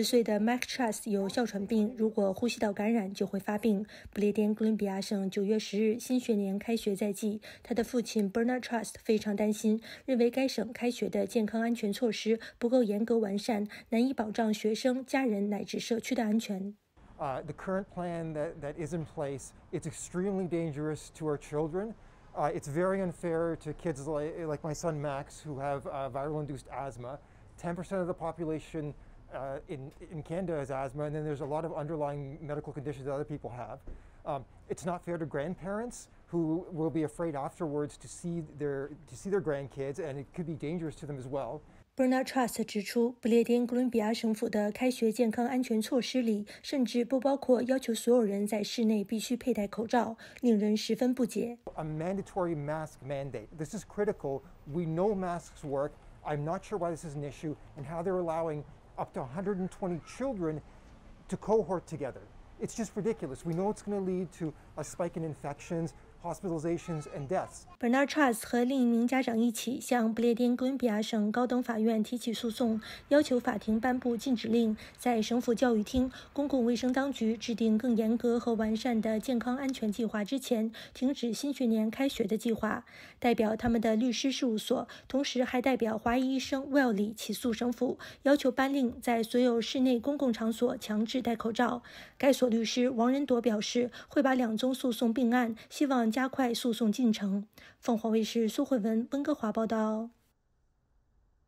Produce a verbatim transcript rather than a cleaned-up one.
十岁的 Mike Truss 有哮喘病，如果呼吸道感染就会发病。不列颠哥伦比亚省九月十日新学年开学在即，他的父亲 Bernard Truss 非常担心，认为该省开学的健康安全措施不够严格完善，难以保障学生、家人乃至社区的安全。 Uh, the current plan that, that is in place, it's extremely dangerous to our children. Uh, it's very unfair to kids like, like my son Max, who have uh, viral-induced asthma. ten percent of the population uh, in, in Canada has asthma, and then there's a lot of underlying medical conditions that other people have. Um, it's not fair to grandparents who will be afraid afterwards to see their, to see their grandkids, and it could be dangerous to them as well. Bernard Truss 指出，不列颠哥伦比亚省府的开学健康安全措施里，甚至不包括要求所有人在室内必须佩戴口罩，令人十分不解。 A mandatory mask mandate. This is critical. We know masks work. I'm not sure why this is an issue and how they're allowing up to one hundred twenty children to cohort together. It's just ridiculous. We know it's going to lead to a spike in infections, hospitalizations, and deaths. Bernard Truss 和另一名家长一起向不列颠哥伦比亚省高等法院提起诉讼，要求法庭颁布禁止令，在省府教育厅、公共卫生当局制定更严格和完善的健康安全计划之前，停止新学年开学的计划。代表他们的律师事务所，同时还代表华裔医生 Welly 起诉省府，要求颁令在所有室内公共场所强制戴口罩。该所律师王仁铎表示，会把两宗诉讼并案，希望加快诉讼进程。凤凰卫视苏慧文温哥华报道。